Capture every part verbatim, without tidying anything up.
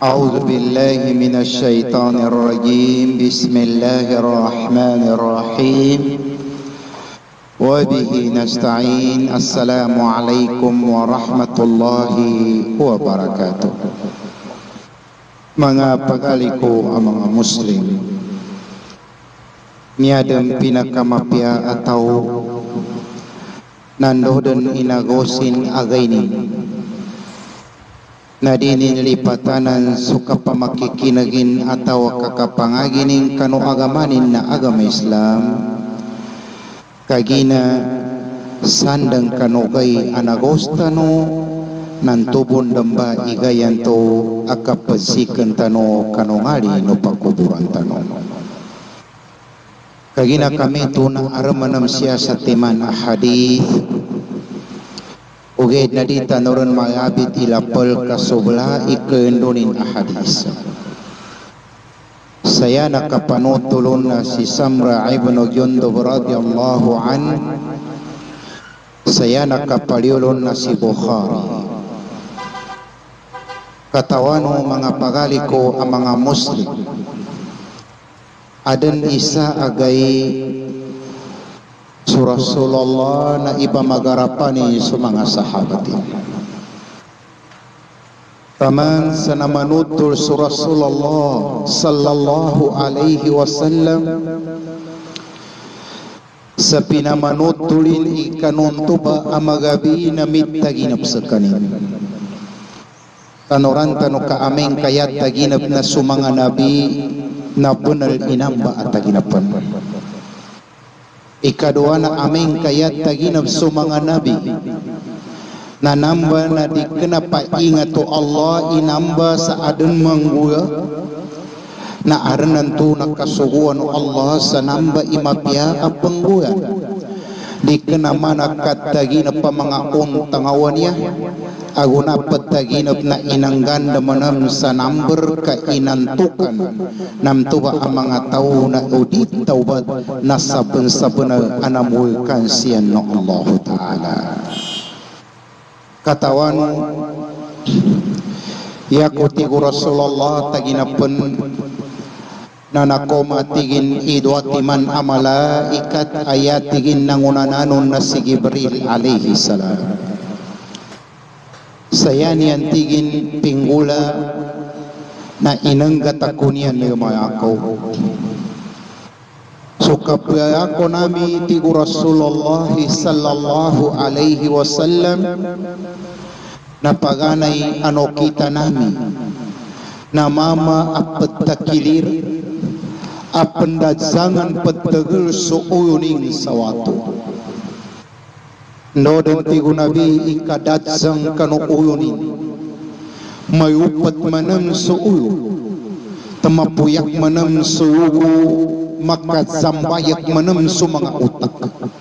أعوذ بالله من الشيطان الرجيم. بسم الله الرحمن الرحيم. وبه نستعين. السلام عليكم ورحمة الله وبركاته. Mga pagaliko ang mga Muslim, niadang pinakamapya ataw nandoon inagosin agaynin na dininilipatanan suka pamakikinagin ataw kakapangagining kanu agamanin na agama Islam kagina sandang kanugay anagostano nantubon damba igayan to akapasikan tano kanungali no pagkuburan tano kagina kami tunang aramanam siya sa timan hadith uged na di tanoron mayabit ilapal kasobla ikendonin ahadis. Saya nakapanutulon na si Samra ibn Jundub radhiyallahu an. Saya nakapaliulon na si Bukhari. Katawano mga pagaliko ang mga Muslim. Adan isa agay su Rasulullah na iba magarapani sa mga sahabatin. Taman sa namanutul su Rasulullah sallallahu alaihi wasallam sa pinamanutulin ikanuntuba amagabi na mitaginap sa kanin. Kanoran tano kaameng kayat taginap na sumanga nabi na bunal inamba at taginapan. Ikadua na aming kayat taginap sa mga nabi na namba na di kenapa ingat to Allah inamba sa adun mangguya na aranan to nakasuguan Allah sa namba imapya apangguya di kenama nakataginap pa mga untangawan niya aguna pataginap na inangganda manam sa number kainantukan nam tuba ang mga tao na udit taubat na saben-saben anamulkan siyan no Allah Ta'ala. Katawan yakuti ko Rasulullah taginapun na nakomatigin idwatiman amala ikat ayatigin nangunananon na si Jibril alaihi salam. Saya niantigin pinggula na inanggatakunyan ni mayakaw. So kapayako nami tigu Rasulullah sallallahu alaihi wasallam na paganay ano kita nami na mama apat takilir apandadsangan patagil so uyuning sawato. No dan tigu nabi ikadatsang kanu uyunin mayupat manam sa uyo tamapuyak manam sa ugo makazambayak manam sa mga utak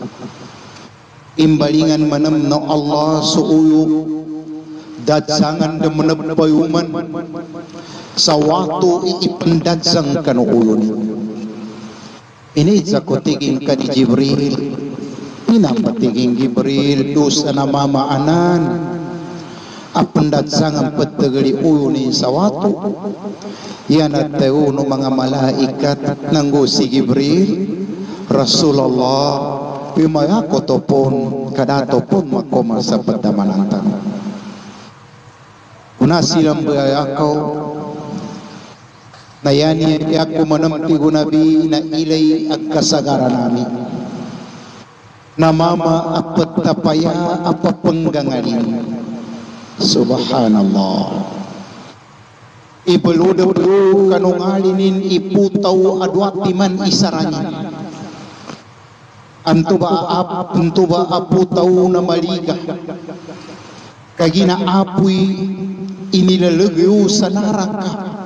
imbalingan manam na Allah sa uyo datsangan da manapayuman sa wato iipandatsang kanu uyunin. Ini sakutigin ka ni Jibril pinapatiging Jibril dosa na mamaanan apandatsangan patagali uyunin sa wato yan at tayo no mga malaikat nanggo si Jibril Rasulullah pimayako topon kadato pon makoma sa padamanantan una silang bayakaw na yan yako manamtigo nabi na ilay agkasagara namin na mama apat tapaya apapanggangalin. Subhanallah. Ibeludo kanungalinin iputaw adwatiman isaranin. Antuba ap antuba aputaw na maliga. Kagina apoy inilalagyo sa naraka.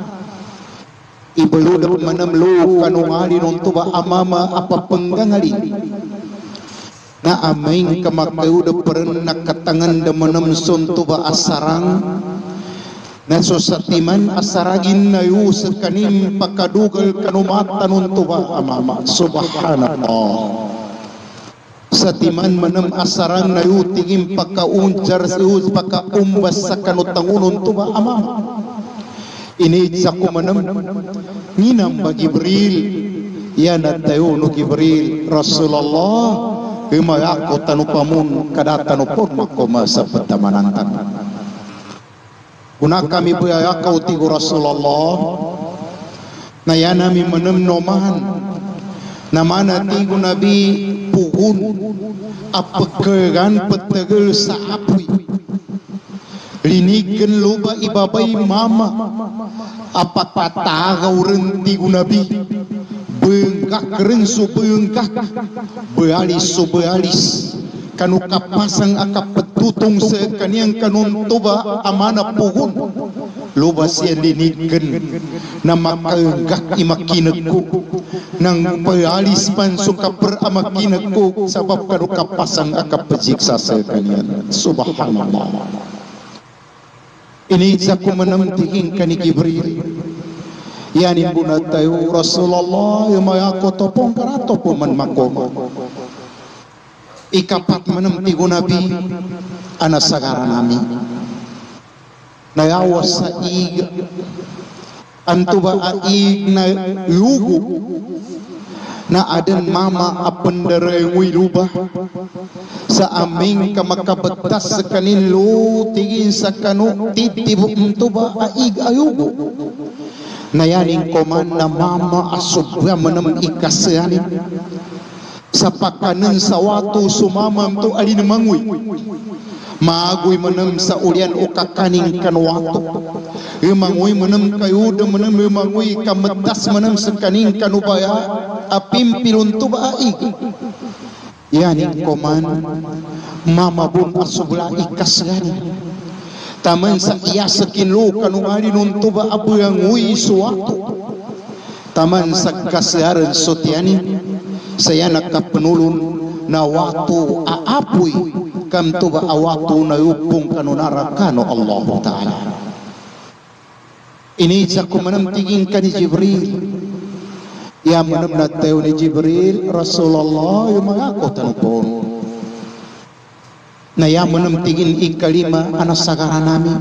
Ibeludo manamlo kanungalin antuba amama apapanggangalin. Na aming kamakauda peren nakatangan da manamson tuba asarang na sosatiman asaragin na yu sa kanim pakadugal kanumatan tuba amama. Subhanallah. Sa timan manam asarang na yu tingin pakaunjar sa yu pakaumbas sa kanutangunon tuba amama. Ini saku menem nginam bagi Jibril ya natayu nu Jibril Rasulullah kema aku tanu pamun kadatan upur makoma sapeta manantan guna kami buaya kau tigu Rasulullah nayana mi menem noman namana tigu Nabi puhun apa kegan petegel saapui liniken luba ibabai mama apa patagau renti gunabi bengkak keren su bengkak bealis su bealis kanu kapasang akap petutung sekaniang kanun toba amana puhun luba sian liniken nama kegak imakineku nang bealis pan suka per amakineku sabab kanu kapasang akap pejiksa sekanian subhanallah. Ini saku menemtingin kani Jibril yani buna tayu Rasulullah yang maya kotopong karato puman makom ikapat menemtigu Nabi anas sagara nami nayawas sa ig antuba aig na lugu na aden mama apendere ngui lubah sa aming kamakabetas sekanin lu tigin sakanu titibu entuba aig ayugo nayaning koman na mama asubra menem ikasani sa pakanen sawatu sumamam tu alin mangui maagui menem sa ulian ukakaning kanwatu mangui menem kayuda menem mangui kametas menem sekaning kanubaya apimpilun tuba aig yani koman mama bun asubla ikasani taman sa iya sekin lu kanu ali nun tuba abu yang ngui suatu taman sa kasiaran sotiani saya nak penulun na waktu aapui kam tuba awatu na yupung kanu narakano Allah Ta'ala. Ini jaku menemtingin kani Jibril ya menemna teu ni Jibril Rasulullah yang mengaku tanupon na ya menemtingin ikalima anas sagara nami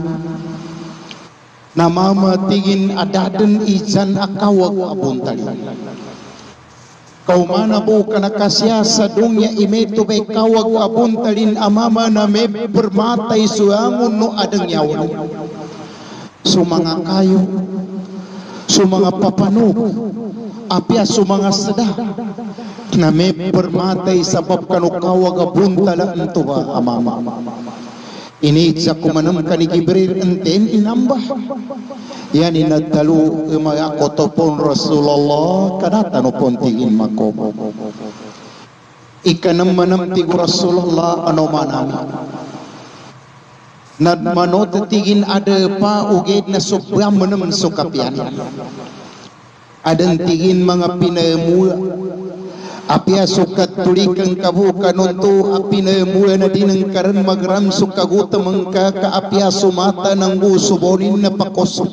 nama matigin adaden izan akawag abun tali kau mana bukan kasya sadunya imetu be kawag abun talin amama na me bermatai suamun no adeng yawan sumanga kayu sumanga papanuk apia sumanga sedah na me bermatai sabab kanu kawag abun tala entuba amama ini jaku menemkan Jibril enten inambah yani nadalu emaya kotopon Rasulullah kadatan upon tingin makom ikanam manam tigu Rasulullah anomanami nad manot tingin ada pa uged na subram manam sukapian adan tingin mga pinemu apia sukat tulikan kabu kanuntu apina muya na dinang karan magram sukaguta mangka ka apia sumata nang bu subonin na pakoso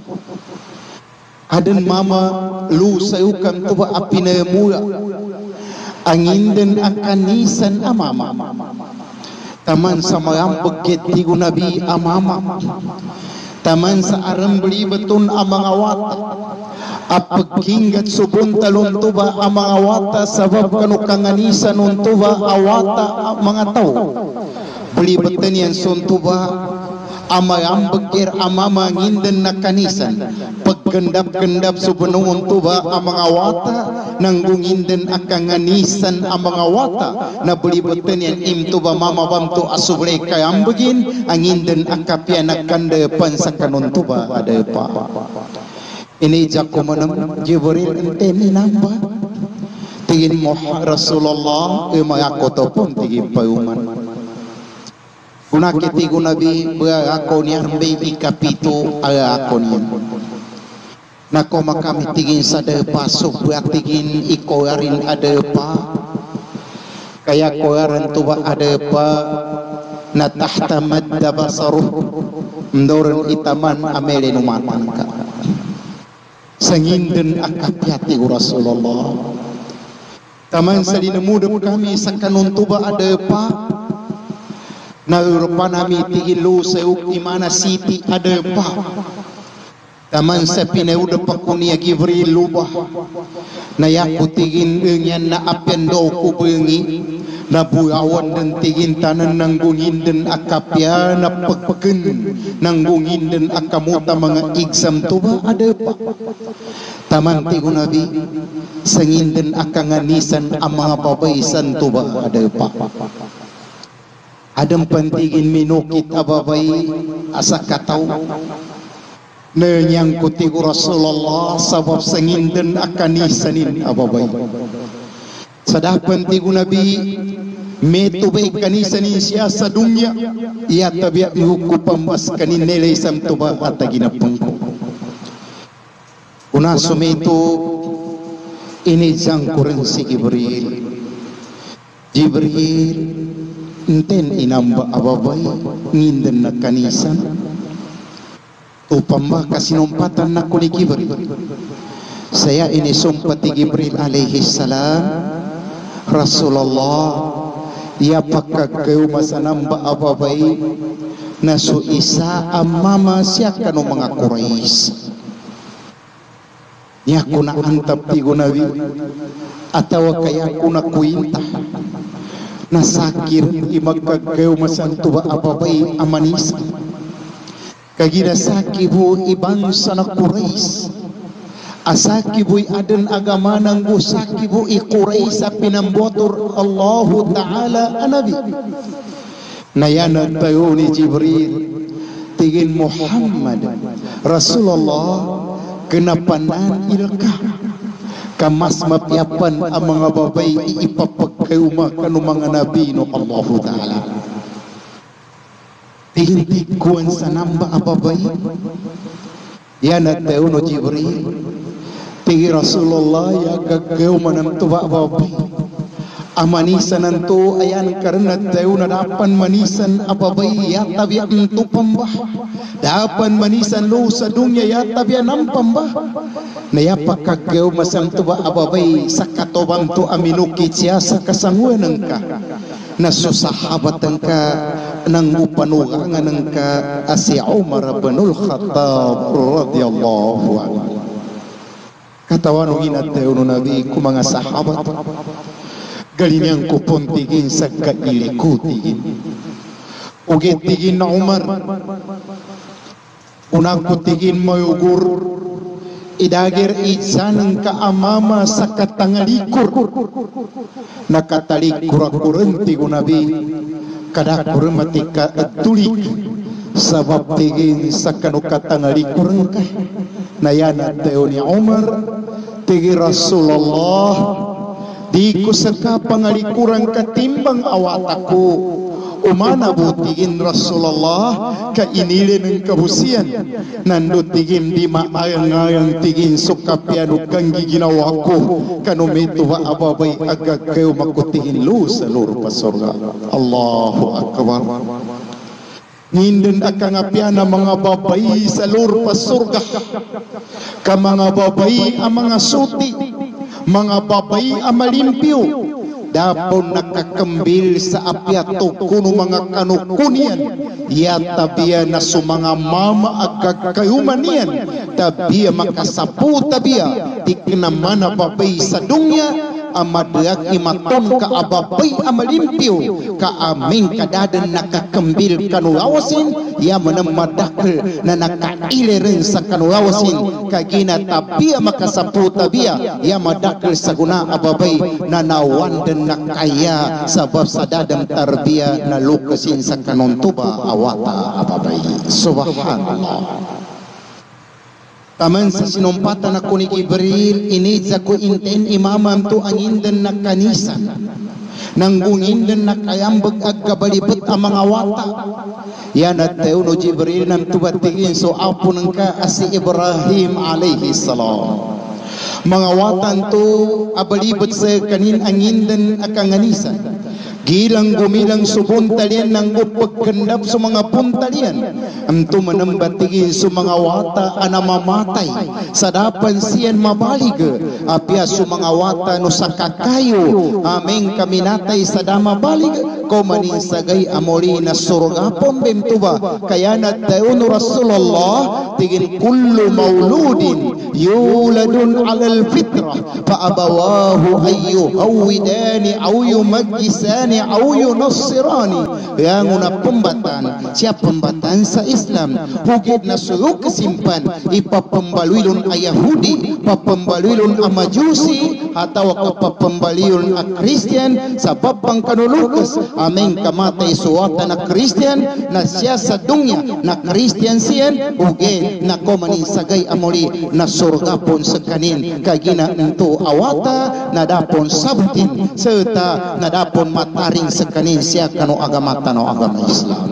adan mama lu sayukan tuba apina muya angin dan akanisan amama taman sama yang beget tigu nabi amama taman sa aram beli betun amang awat apaginggat subun talon tuba amang awata sabab kanu kanganisan untuba awata mga tao beli beten yan sun tuba amayang begir amama nginden na kanisan paggendap-gendap subun untuba amang awata nanggunginden akanganisan amang awata na beli beten yan im tuba mama bamtu asubre kayang begin anginden akapian akande pansakanun tuba ada pa ini jaku menem Jibril enten inambah tingin moh Rasulullah emaya kotopon tingin payuman guna kiti guna bi beako ni arbe ikapitu ala ako ni nako makami tingin sada pasok buat tingin ikoarin ada pa kaya koaran tuba ada pa na tahta madda basaruh mendoren itaman amele numatan ka sanginden akapiati Rasulullah taman salina muda kami sakanun tuba ada pa na urupan kami tigin lu seuk imana siti ada pa taman sa pinauda pakunia Gibril lubah na yaku tigin dengan na apian do ku bengi na buawan dan tigin tanan nanggungin dan akapya na pagpaken nanggungin dan akamuta mga igsam tuba ada pa taman tigo nabi sangin dan akanganisan ang mga babaysan tuba ada pa adem pentigin minukit ababay asa kataw nenyang kutiku Rasulullah sabab sangin dan akanisanin ababay sadah pentiku Nabi metubay kanisanin siya sa dunya iya tabiat ihuku pambas kanin nilay samtuba at ginapangko una sumeto inijang kurang si Jibril Jibril enten inamba ababay ngindan na kanisan upamba kasinumpatan na kuni Jibril saya ini sumpati Jibril alaihi salam Rasulullah ia pakagkaw masanamba ababay na su isa amama siya kanu mga Quraish niya kuna antap tigo nabi atawa kaya kuna kuinta na sakir imagkagkaw masantuba ababay amanisa kagina sakibu ibang sana Quraish asakibu adan agama nang busakibu i Quraish sa pinambotor Allahu Ta'ala anabi nayana tayo ni Jibril tigin Muhammad Rasulullah kenapanan ilka kamas mapiapan ang mga babay ipapagkayuma kanu mga nabi no Allahu Ta'ala tingin-tikuan sa namba ababay yan at tayo no Jibril tingin Rasulullah ya gagaw manang tuba ababay amanisan nanto ayan karena tayo na dapan manisan ababay ya tabiya ang pambah dapan manisan lo sa dunya ya tabiya ng pambah na ya pakagaw masang tuba ababay sa katobang to aminukit siya sa kasanguan ka na susahabatan ka nang upanugangan ng ka si Umar bin Al-Khattab radhiyallahu anhu katawan ng inatayo ng Nabi ko mga sahabat galinang kupuntigin sa kailikutigin ugitigin na Umar unang kutigin mayugur idagir itsanang kaamama sa katangalikur nakatalikur-kurenti ko Nabi kadakur matika tulik sabab tigin sa kanukatangalikuran ka nayana tayo ni Umar tigi Rasulullah di ko sa kapangalikuran katimbang awat ako umana butigin Rasulullah kainilin ng kabusian nando tigin di maayang-ayang tigin sukapyano kang giginawa ko kanumito wa ababay agag kayo makutigin lu sa lur pasorga Allahu Akbar nindin akang apyana mga babay sa lur pasorga ka mga babay ang mga suti mga babay ang malimpyo dapon nakakambil sa apyato kuno mga kanukunian ya tabiya na sumanga mama agag kayumanian tabiya makasapu tabiya tiknamana babay sa dunya amadyak imaton ka ababay amalimpyo ka aming kadadan nakakambil kanulawasin ya manamadakal na nakailirin sa kanulawasin kagina tabiya makasapu tabiya ya madakal sa guna ababay na nawandan nakaya sabab sa dadang tarbiya na lukasin sa kanuntuba awata ababay subhanallah taman sa sinumpatan ako ni Jibril inidza ko inten imamam to angindan na kanisan nanggungindan na kayambag agkabalibot ang mga wata yan at tayo no Jibril nang tubatingin so apo ng ka asi Ibrahim alayhi salam mga watan to abalibot sa kanin angindan akanganisan gilang gumilang subun talian nanggo pagkendap sa mga puntalian amto manambatigin sa mga wata ana mamatay sa dapan siyan mabalig apya sa mga wata no sa kakayo aming kaminatay sa dama balig ko manin sagay amori na surgapon bemtuba kaya na tayo no Rasulullah tigin kullu mauludin yuladun alal fitrah fa abawahu ayyu hawidani au yumajjisani au yunassirani yang una pembatan siap pembatan sa Islam hugid na suyo kesimpan ipapembalwilun a Yahudi papembalwilun a Majusi atau kapapembalwilun a Kristian sabab pang kanulukas aming kamatay suwata na Kristian na siya sa dunya na Kristian siyan hugid na komanin sagay amoli na surgapon sa kanin kagina ento awata na dapon sabutin serta na dapon mataring sa kanin siya kano agama tano agama Islam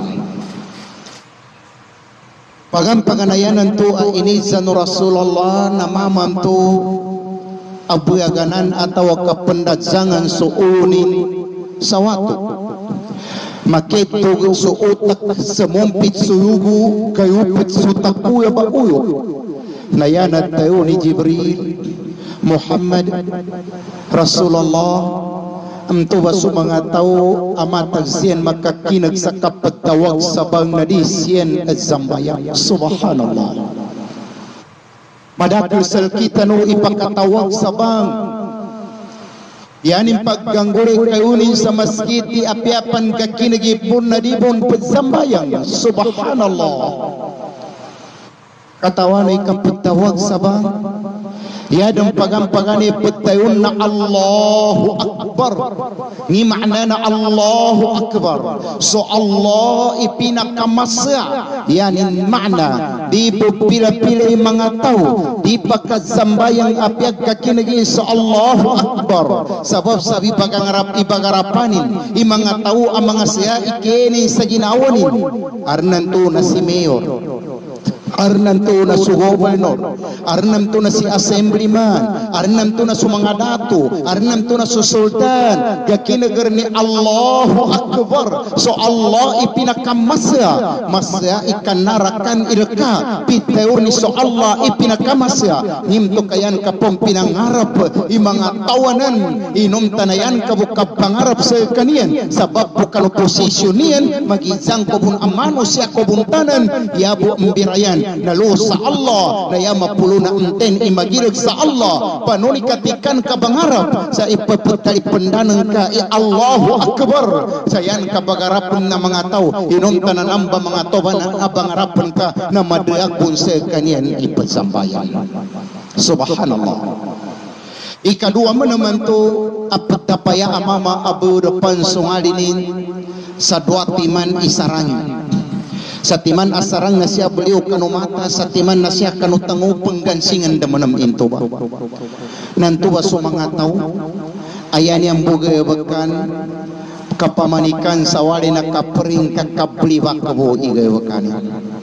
pagan paganayanan to a inisa no Rasulullah na mamam to abuyaganan atau kapendadzangan suunin sawatu maketog su utak semumpit suyugu kayupit su takuya bakuyo nayanat tayo ni Jibril Muhammad Rasulullah amto baso mga tao amatag siyan makakinag sa kapagtawag sa bang nadi siyan at zambayang subhanallah madakil kita no ipakatawag sa bang yanin paggangguri kayunin sa masjid di apiapan kakinagipon na dibon pagsambayang subhanallah katawanay kapagtawag sa bang yadang pagampagani pagtayon na Allahu Akbar ni makna na Allahu Akbar so Allah ipinakamasya yanin makna di pupila-pila mga tao di pagkazambayang apyag kakinagin sa Allahu Akbar sabab sabi pagangarap ibagarapanin i mga tao ang mga siya ikinin sa ginawanin arnan to na si Mayor arnam to na su gobernador arnam to na si assemblyman arnam to na su mga dato arnam to na su sultan kakinagar ni Allahu Akbar so Allah ipinakamasya masya ikanarakan ilka pitayor ni so Allah ipinakamasya nimto kayan kapong pinangarap i mga tawanan inom tanayan kabukab pangarap sa kaniyan sabab bukan posisyon niyan magizang kubun amano siya kubuntanan yabo mbirayan nalo sa Allah na yama pulo na enten imagirig sa Allah panuni katikan kabangarap sa ipaputay pendanang ka i Allahu Akbar sayan kabagarapan na mga tao inom tanan amba mga tobanan abangarapan ka na madayagon sa kaniyan ipagsambayan subhanallah ikadua mo naman to apat tapaya amama abu depan sungalinin sa dua timan isarang sa timan asarang na siya beliau kanumata sa timan na siya kanutango penggansingan damanam into ba nanto ba sa mga tao ayan yang bugayabakan kapamanikan sa wali na kapring kakabliwa kabo igayabakan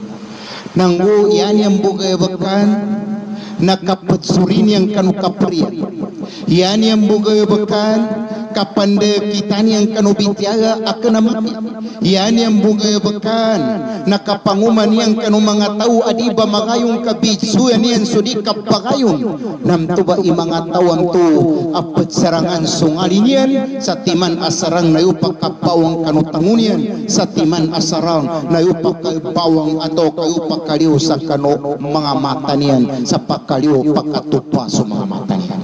nanggo yan yang bugayabakan nakapatsurin yang kanu kapriyan yan yang bugayabakan kapanda kita ni yang kanu bitiaga akan mati yan yang bugayabakan nakapanguman yang kanu mga tao adiba magayong kabitsuyan yan sudi kapagayong namtuba i mga tawang to apat sarangan sungalin yan sa timan asarang na upakapawang kanutangunyan sa timan asarang na upakapawang atau kaupakaliw sa kanu mga mata niyan sa pakaliw pakatupa sa mga mata niyan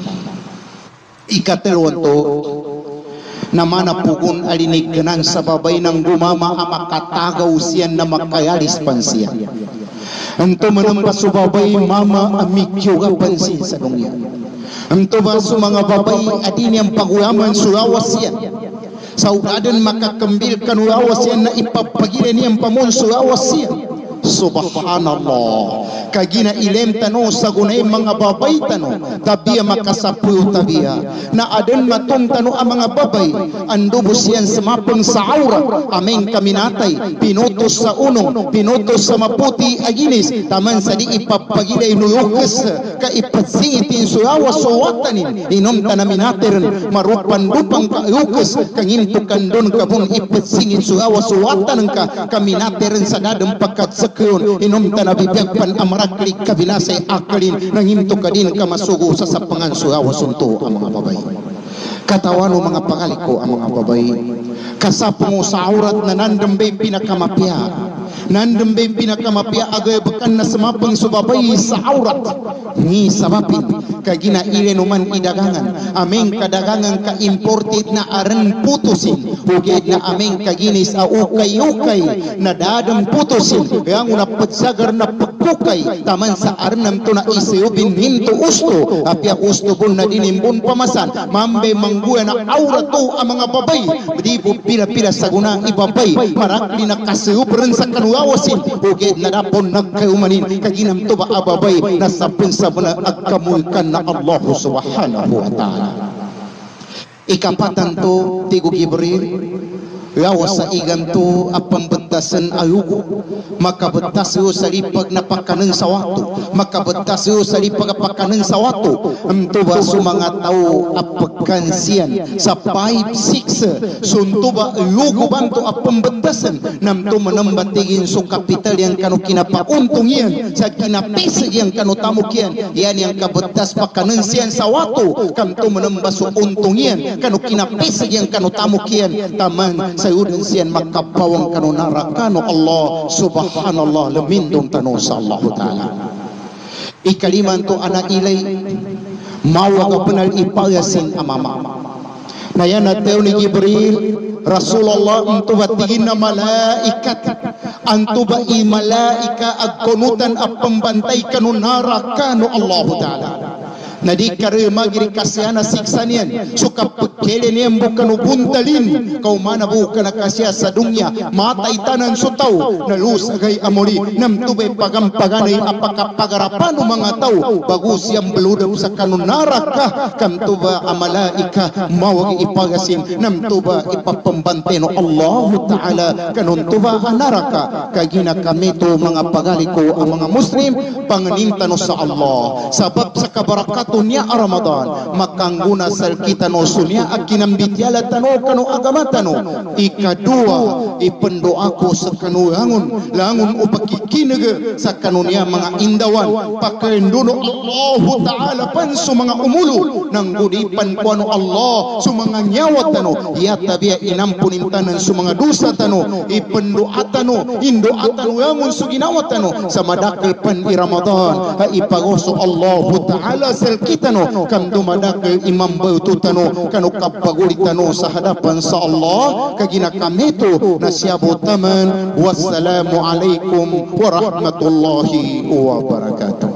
ikatelon to na manapugon alinig kanan sa babay ng gumama ang makatagaw siyan na makayalis pansiya anto manamba sa babay mama amikyo ga pansin sa dungya anto ba sa mga babay adin yang pagulaman sulawas siya sa ugadan makakembil kan ulawas siya na ipapagilan niyang pamon sulawas siya Subhanallah. Kagina ilem tano sa gunay mga babay tano tabiya makasapuyo tabiya na aden matong tano ang mga babay andubos yan semapeng sa aurat ameng kaminatay pinutos sa unong pinutos sa maputi aginis taman sa di ipapagilay nuyukes ka ipatsingitin suyawa suwatanin inom tanaminater marupan lupang kaayukes kangintukan don kabun ipatsingit suyawa suwatanin ka kaminaterin sa dadang pagkat sekeon inom tanabibiyagpan amarakli kabilasay akalin nangimto ka din ka masugo sa sapangan suyawa sunto ang mga babay. Katawano mga pangaliko ang mga babay kasapong sa aurat na nandambay pinakamapya nandambay pinakamapya agay bakan na semapang subabay sa aurat ni sabapin kagina ile numan idagangan ameng kadagangan ka imported na aran putusin ugid na ameng kaginis a ukay-ukay na dadang putusin yang una pagsagar na pagkukay taman sa arnam to na isiyubin hinto usto apya usto bun na dinimbun pamasan mambe mangguya na aurat to ang mga babay di po pila-pila sa gunang ibabay marakli na kasiyubren sa kanuawasin ugid na dapon nagkaumanin kaginam to ba ababay na sapin sa muna agkamulkan na Allah subhanahu wa ta'ala. Ikapatan to tigo Gibril yawa sa igan to apambentasan ayugo makabetas yo sa lipag na pakanan sa wato makabetas yo sa lipag pakanan sa wato amto ba su mga tao apagkansian sa five six sunto ba ayugo banto apambentasan namto manambatigin su kapital yang kanu kinapauntong yan sa kinapis yang kanu tamok yan yan yang kabetas pakanan siyan sa wato kamto manambaso untong yan kanu kinapis yang kanu tamok yan taman sayudan siyan makapawang kanunara kano Allah subhanallah lemindong tanong sa Allah ta'ala. Ikaliman to anak ilay mawa ka penal ipayasin amama na yan at ni Jibril Rasulullah untuk batigin na malaikat anto ba i malaika agkonutan at pembantay kanunara kano Allah ta'ala na di karema giri kasyana siksa niyan suka pagkele niyan bukan ubuntalin kau mana bukan kasya sa dunya matay tanan sutaw na lusagay amori nam tubay pagampaganay apaka pagarapano mga tao bagus yang beludam sa kanunara ka kam tuba amalaika mawag ipagasin nam tuba ipapambante no Allah ta'ala kanun tuba anaraka kagina kami to mga pagaliko ang mga muslim panganimtano sa Allah sabab sa kabarakat niya Ramadan makangguna sal kita no sunya akinambityala tano kano agama tano ikadua ipendoa ko sa kanu langun langun upakikinag sa kanunya mga indawan pakainduno Allah ta'ala pan su mga umulo nang gudipan ko ano Allah su mga nyawa tano ya tabiya inampunin tanan su mga dosa tano ipendoa tano indoa tano langun su ginawa tano sa madakal pan i Ramadan ha ipagoso Allah ta'ala sal kita no kam dumadak imam bautu tano kanu kapagulit tano sa hadapan sa Allah kagina kami to nasyabo taman wassalamu alaikum warahmatullahi wabarakatuh.